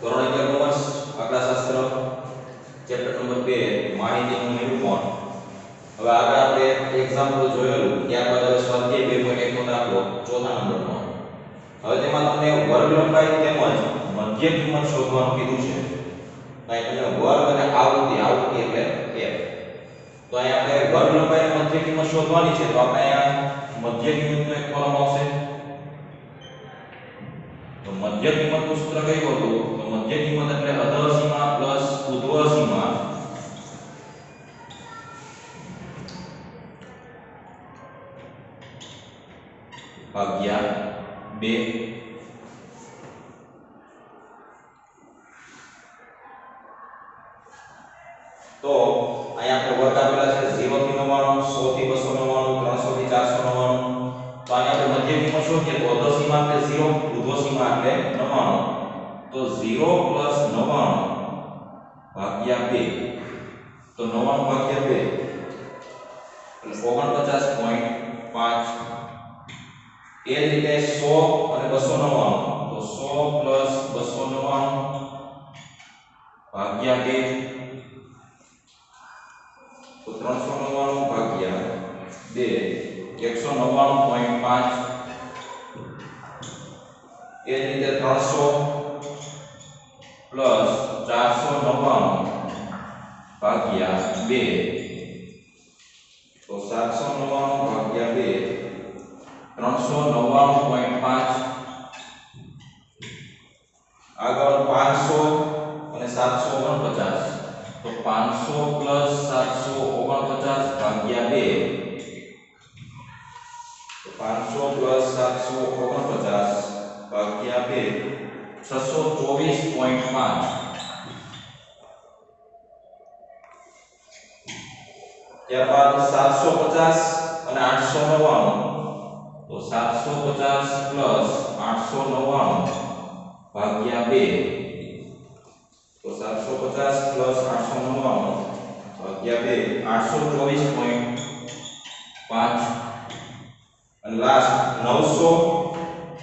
ધોરણ 11 commerce આંકડાશાસ્ત્ર chapter number 2 માહિતીનું નિરૂપણ. હવે આગળ આપણે એક્ઝામ્પલ જોયેલું, ત્યારબાદ હવે સ્વાધ્યાય 2.1 નો દાખલો ચોથા નંબરનો. હવે તેમાં તમને વર્ગ લંબાઈ તેમજ મધ્ય કિંમત શોધવાનું કીધું છે. અહીં તમને વર્ગ અને આવૃત્તિ એટલે f. તો અહીં આપણે વર્ગ લંબાઈ અને મધ્ય કિંમત શોધવાની છે. તો આપણે અહીંયા મધ્ય કિંમતનો એક કોલમ આવશે. તો મધ્ય કિંમતનું સૂત્ર કયું હતું? તો મધ્ય કિંમત એટલે અધઃ સીમા પ્લસ ઉધ્વ સીમા ભાગ્યા 2. તો અહીંયા આપણે વર્ગ આપેલા છે 0 થી 99, 100 થી 299, 300 થી 499. તો અહીંયા આપણે મધ્ય કિંમત શોધીએ તો અધઃ સીમા એટલે 0, ઉધ્વ સીમા એટલે 99. તો 0 + 99 ભાગ્યા 2. તો 99 ભાગ્યા 2 એટલે 49.5. એ જ રીતે 100 અને 299. તો 100 + 299 ભાગ્યા 2. તો 399 ભાગ્યા 2 199.5. એ જ રીતે 300 + 499 ભાગ્યા 2. તો 799 ભાગ્યા 2 399.5. આગળ 500 અને 749. તો 500 + 749 ભાગ્યા 2. તો 500 + 749 ભાગ્યા 2 624.5. ત્યારબાદ 750 અને 899. તો 750 + 899 ભાગ્યા 2. તો 750 + 899 ભાગ્યા 2 824.5. અને લાસ્ટ 900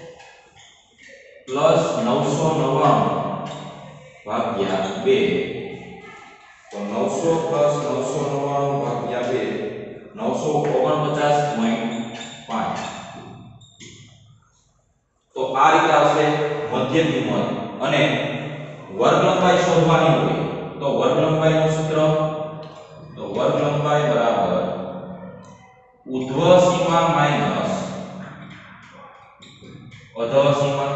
+ 999 ભાગ્યા 2. તો 900 + 999 ભાગ્યા 2 949.5. તો આ રીતે આવશે મધ્ય કિંમત. અને વર્ગ લંબાઈ શોધવાની હોય તો વર્ગ લંબાઈનું સૂત્ર, તો વર્ગ લંબાઈ બરાબર ઉધ્વ સીમા માઈનસ અધઃ સીમા.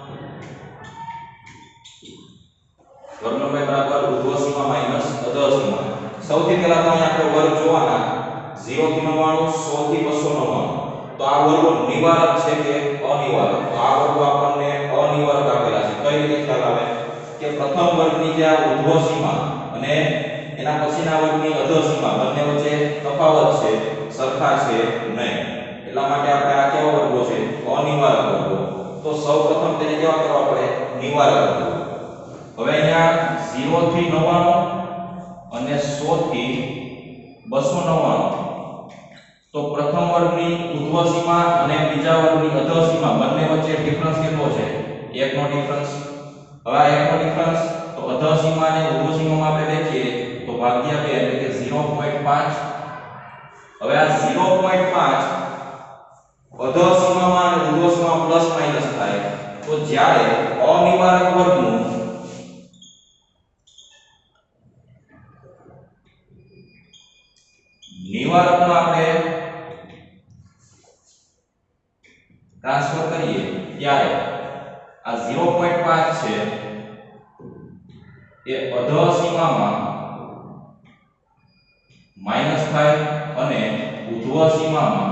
વર્ગ લંબાઈ બરાબર ઉધ્વ સીમા માઈનસ અધઃ સીમા. સૌથી પહેલા તો અહીંયા આપણે વર્ગ જોવાના 0 થી 99, 100 થી 299. તો આ વર્ગો નિવારક છે કે અનિવારક? તો આ વર્ગો આપણને અનિવારક આપેલા છે. કઈ રીતે ખ્યાલ આવે કે પ્રથમ વર્ગની જે આ ઉધ્વ સીમા અને એના પછીના વર્ગની અધઃ સીમા બંને વચ્ચે તફાવત છે, સરખા છે નહીં. એટલા માટે આપણે આ કેવા વર્ગો છે? અનિવારક વર્ગો. તો સૌપ્રથમ તેને કેવા કરવા પડે? નિવારક વર્ગો. હવે અહીંયા 0 થી 99 અને 100 થી 299. તો પ્રથમ વર્ગની ઉધ્વ સીમા અને બીજા વર્ગની અધઃ સીમા બંને વચ્ચે ડિફરન્સ કેટલો છે? 1 નો ડિફરન્સ. હવે આ 1 નો ડિફરન્સ તો અધઃ સીમા અને ઉધ્વ સીમામાં આપણે દેખીએ તો ભાગ્યા 2 એટલે કે 0.5. હવે આ 0.5 અધઃ સીમામાં અને ઉધ્વ સીમામાં પ્લસ માઈનસ થાય. તો જ્યારે અનિવારક વર્ગનું નિવારકમાં આપણે ટ્રાન્સફર કરીએ ત્યારે આ 0.5 છે એ અધઃ સીમામાં માઈનસ થાય અને ઉધ્વ સીમામાં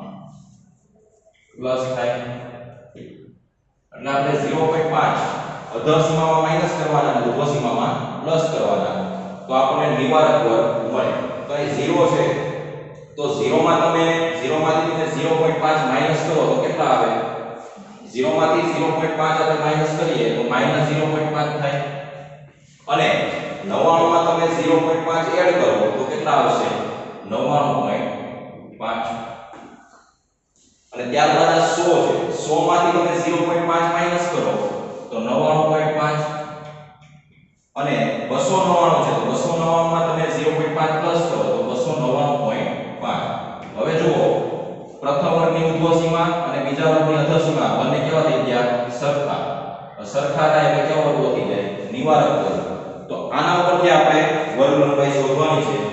પ્લસ થાય. એટલે આપણે 0.5 અધઃ સીમામાં માઈનસ કરવાના અને ઉધ્વ સીમામાં પ્લસ કરવાના. તો આપણને નિવારક વર્ગ મળે. તો અહીં 0 છે તો 0 માંથી તમે 0.5 માઈનસ કરો તો કેટલા આવે? 0 માંથી 0.5 આપણે માઈનસ કરીએ તો -0.5 થાય. અને 99 માં તમે 0.5 એડ કરો તો કેટલા આવશે? 99.5. અને ત્યારબાદ આ 100 છે. 100 માંથી તમે 0.5 માઈનસ કરો તો 99.5. અને 299 છે તો 299 માં તમે 0.5 પ્લસ કરો તો 299.5. હવે જુઓ પ્રથમ વર્ગની ઉર્ધ્વ સીમા અને બીજા વર્ગની અધર સીમા બંને કેવા થઈ ગયા? સરખા. સરખા થાય એટલે કેવો વર્ગ થઈ જાય? નિવારક વર્ગ. તો આના ઉપરથી આપણે વર્ગ લંબાઈ શોધવાની છે.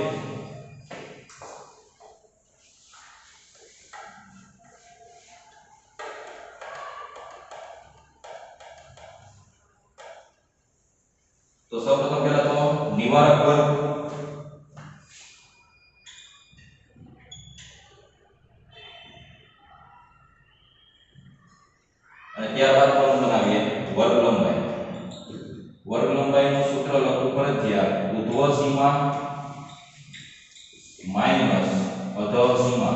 તો સૌપ્રથમ પહેલા તો નિવારક વર્ગ અને ત્યારબાદ કોણ બનાવીએ? વર્ગ લંબાઈ. વર્ગ લંબાઈનું સૂત્ર લખવું ફરજિયાત. ઉર્ધ્વ સીમા માઈનસ અધર સીમા.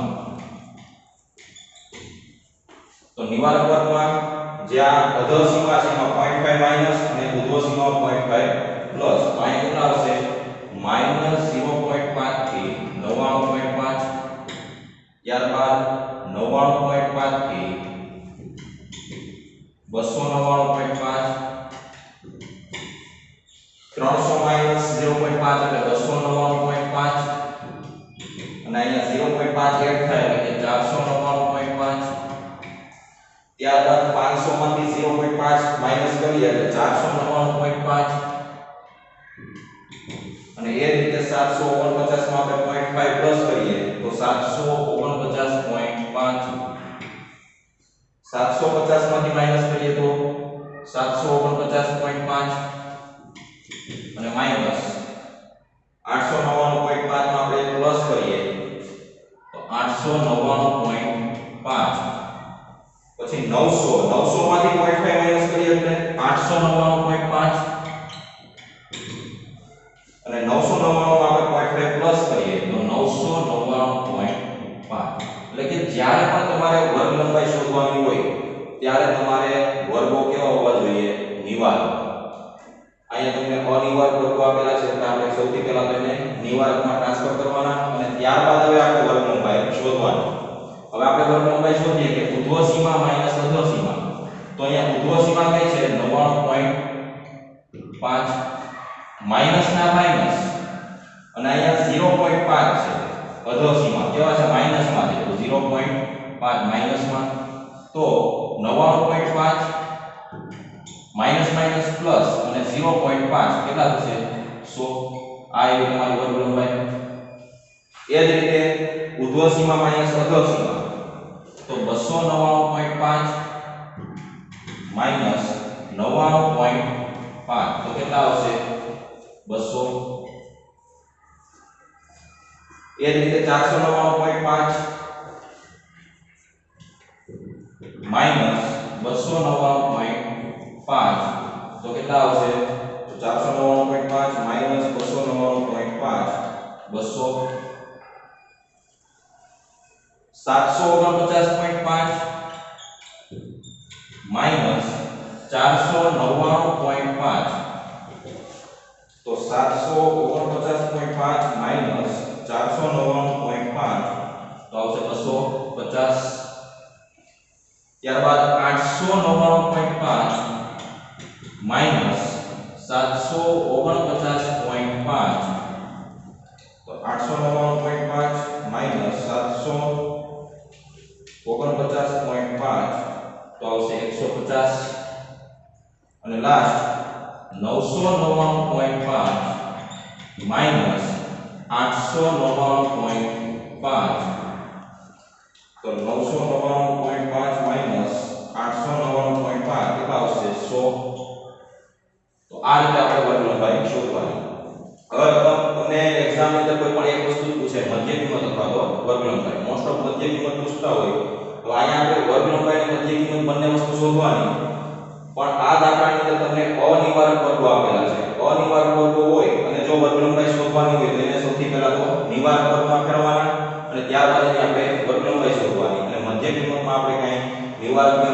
તો નિવારક વર્ગમાં જે આ અધર સીમા છે એમાં 0.5 માઈનસ અને ઉર્ધ્વ સીમા 0.5 પ્લસ. અહીં કેટલા આવશે? માઈનસ 0.5 થી 99.5. ત્યારબાદ 99.5 થી 299.5. 300 માઈનસ 0.5 એટલે 299.5 અને અહીંયા 0.5 એડ થાય એટલે 499.5. ત્યારબાદ 500 માંથી 0.5 માઈનસ કરીએ એટલે 499.5 અને એ રીતે 749 માં આપણે 0.5 પ્લસ કરીએ તો 749.5. 750 માંથી માઈનસ કરીએ તો 749.5 અને માઈનસ 899.5 માં આપણે પ્લસ કરીએ તો 899.5. પછી 900 માંથી 0.5 માઈનસ કરીએ એટલે 899.5 અને 999 માં આપણે 0.5 પ્લસ કરીએ તો 999.5. એટલે કે જ્યારે પણ તમારે વર્ગ લંબાઈ શોધવાની હોય ત્યારે તમારે વર્ગો કેવા હોવા જોઈએ? નિવારક. અહીંયા તમને અનિવારક વર્ગો આપેલા છે એટલે આપણે સૌથી પહેલા તો એને નિવારકમાં ટ્રાન્સફર કરવાના અને ત્યારબાદ હવે આપણે વર્ગ લંબાઈ શોધવાની. હવે આપણે વર્ગ લંબાઈ શોધીએ કે ઉર્ધ્વ સીમા માઈનસ અધર સીમા. તો અહીંયા ઉર્ધ્વ સીમા કઈ છે? 99.5 માઈનસ ના માઈનસ અને અહીંયા 0.5 છે. અધર સીમા કેવા છે? માઈનસ માં છે તો 0.5 માઈનસ માં. તો 99.5 માઈનસ માઈનસ પ્લસ અને 0.5 કેટલા થશે? 100. આ એ તમારી વર્ગ લંબાઈ. એ જ રીતે ઉર્ધ્વ સીમા માઈનસ અધર સીમા તો 299.5 માઈનસ 99.5 તો કેટલા આવશે? 200. એ જ રીતે 499.5 માઈનસ 299.5 તો કેટલા આવશે? તો 499.5 માઈનસ 299.5 200. 749.5 માઈનસ 499.5 તો 749.5 માઈનસ 499.5 તો આવશે 250. ત્યારબાદ 899.5 માઈનસ 749.5 તો 899.5 માઈનસ 749.5 તો આવશે 150. અને લાસ્ટ 999.5 માઈનસ 899.5 તો 999.5 માઈનસ 899.5 કેટલા આવશે? 100. તો આ રીતે આપણે વર્ગ લંબાઈ શોધવાની. હવે તમને એક્ઝામ ની અંદર કોઈ પણ એક વસ્તુ પૂછે મધ્ય કિંમત અથવા તો વર્ગ લંબાઈ. મોસ્ટ ઓફ મધ્ય કિંમત પૂછતા હોય તો અહીંયા આપણે વર્ગ લંબાઈ અને મધ્ય કિંમત બંને વસ્તુ શોધવાની. પણ આ દાખલાની અંદર તમને અનિવારક વર્ગો આપેલા છે. અનિવારક વર્ગો હોય અને જો વર્ગ લંબાઈ શોધવાની હોય તો એને સૌથી પહેલા તો નિવારક વર્ગમાં ફેરવવાના અને ત્યારબાદ એને આપણે વર્ગ લંબાઈ શોધવાની. અને મધ્ય કિંમતમાં આપણે કઈ નિવારક